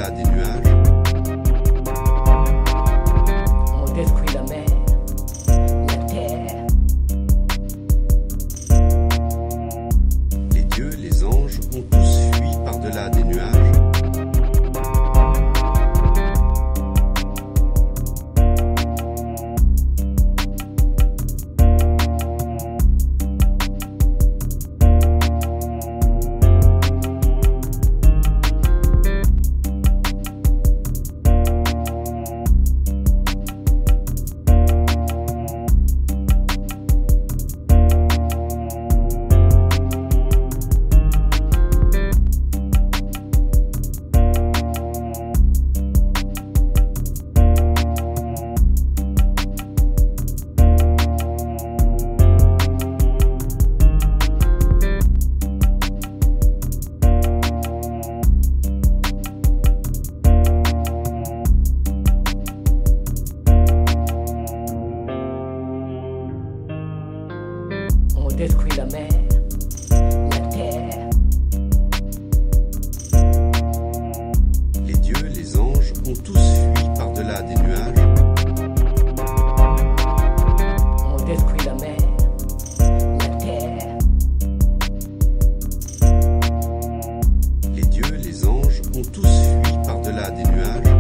par-delà des nuages. On détruit la mer, la terre. Les dieux, les anges ont tous fui par-delà des nuages. On détruit la mer, la terre. Les dieux, les anges ont tous fui par-delà des nuages. On détruit la mer, la terre. Les dieux, les anges ont tous fui par-delà des nuages.